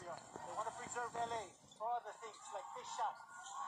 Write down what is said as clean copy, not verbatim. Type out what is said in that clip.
area. They want to preserve LA for other things like fish shops.